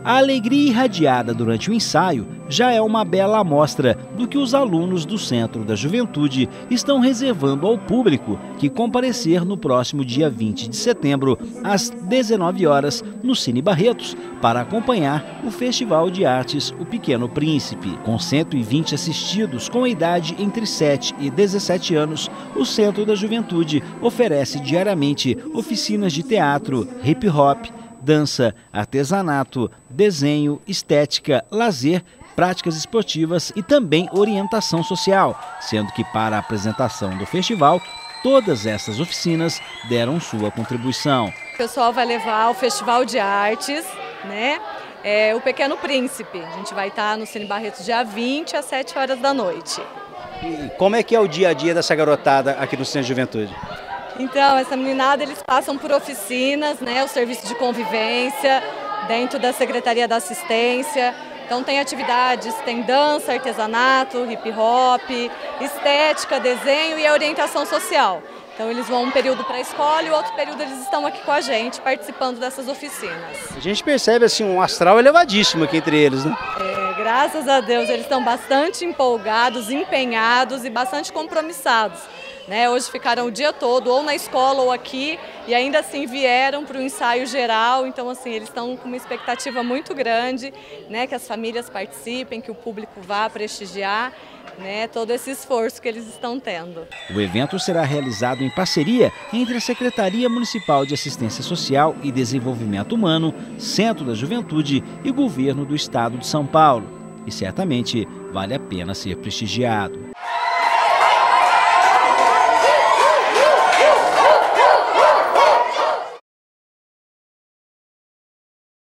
A alegria irradiada durante o ensaio já é uma bela amostra do que os alunos do Centro da Juventude estão reservando ao público que comparecer no próximo dia 20 de setembro, às 19 horas, no Cine Barretos, para acompanhar o Festival de Artes O Pequeno Príncipe. Com 120 assistidos com a idade entre 7 e 17 anos, o Centro da Juventude oferece diariamente oficinas de teatro, hip hop, dança, artesanato, desenho, estética, lazer, práticas esportivas e também orientação social, sendo que para a apresentação do festival, todas essas oficinas deram sua contribuição. O pessoal vai levar o Festival de Artes, né? O Pequeno Príncipe. A gente vai estar no Cine Barretos dia 20 às 7 horas da noite. E como é que é o dia a dia dessa garotada aqui no Centro de Juventude? Então, essa meninada, eles passam por oficinas, né, o serviço de convivência, dentro da Secretaria da Assistência. Então tem atividades, tem dança, artesanato, hip hop, estética, desenho e a orientação social. Então eles vão um período para a escola e o outro período eles estão aqui com a gente, participando dessas oficinas. A gente percebe assim um astral elevadíssimo aqui entre eles, né? Graças a Deus, eles estão bastante empolgados, empenhados e bastante compromissados. Hoje ficaram o dia todo, ou na escola ou aqui, e ainda assim vieram para o ensaio geral. Então, assim, eles estão com uma expectativa muito grande, que as famílias participem, que o público vá prestigiar, todo esse esforço que eles estão tendo. O evento será realizado em parceria entre a Secretaria Municipal de Assistência Social e Desenvolvimento Humano, Centro da Juventude e Governo do Estado de São Paulo. E certamente vale a pena ser prestigiado.